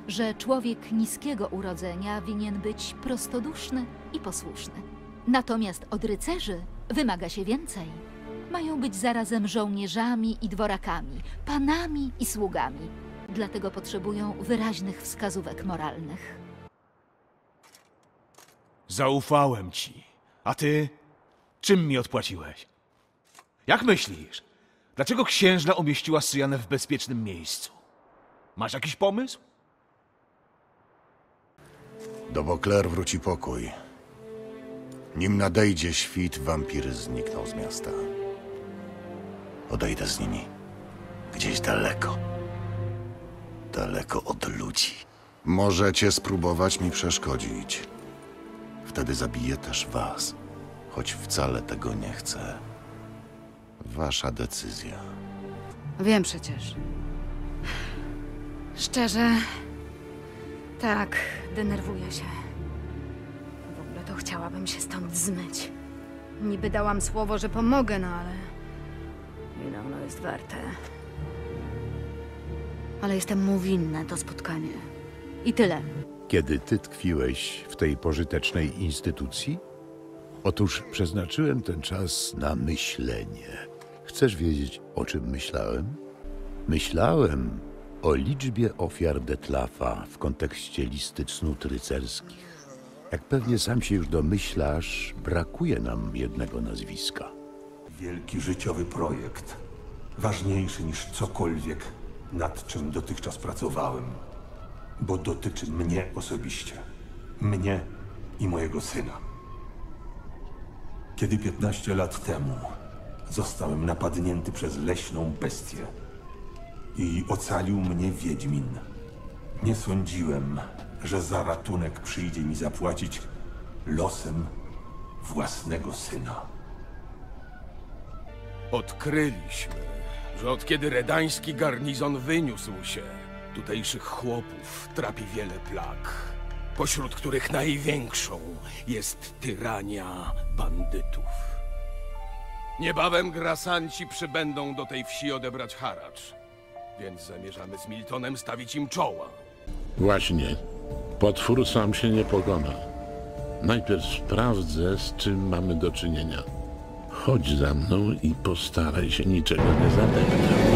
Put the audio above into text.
że człowiek niskiego urodzenia winien być prostoduszny i posłuszny. Natomiast od rycerzy wymaga się więcej. Mają być zarazem żołnierzami i dworakami, panami i sługami. Dlatego potrzebują wyraźnych wskazówek moralnych. Zaufałem ci. A ty? Czym mi odpłaciłeś? Jak myślisz? Dlaczego księżna umieściła Syjanę w bezpiecznym miejscu? Masz jakiś pomysł? Do Beauclair wróci pokój. Nim nadejdzie świt, wampiry znikną z miasta. Odejdę z nimi. Gdzieś daleko. Daleko od ludzi. Możecie spróbować mi przeszkodzić. Wtedy zabiję też was. Choć wcale tego nie chcę. Wasza decyzja. Wiem przecież. Szczerze... Tak, denerwuję się. W ogóle to chciałabym się stąd zmyć. Niby dałam słowo, że pomogę, no ale... ile ono jest warte. Ale jestem mu winna to spotkanie. I tyle. Kiedy ty tkwiłeś w tej pożytecznej instytucji? Otóż przeznaczyłem ten czas na myślenie. Chcesz wiedzieć, o czym myślałem? Myślałem o liczbie ofiar Detlafa w kontekście listy cnót rycerskich. Jak pewnie sam się już domyślasz, brakuje nam jednego nazwiska. Wielki życiowy projekt. Ważniejszy niż cokolwiek, nad czym dotychczas pracowałem. Bo dotyczy mnie osobiście. Mnie i mojego syna. Kiedy 15 lat temu zostałem napadnięty przez leśną bestię i ocalił mnie Wiedźmin, nie sądziłem, że za ratunek przyjdzie mi zapłacić losem własnego syna. Odkryliśmy, że od kiedy redański garnizon wyniósł się, tutejszych chłopów trapi wiele plag, pośród których największą jest tyrania bandytów. Niebawem grasanci przybędą do tej wsi odebrać haracz, więc zamierzamy z Miltonem stawić im czoła. Właśnie. Potwór sam się nie pokona. Najpierw sprawdzę, z czym mamy do czynienia. Chodź za mną i postaraj się niczego nie zadeptać.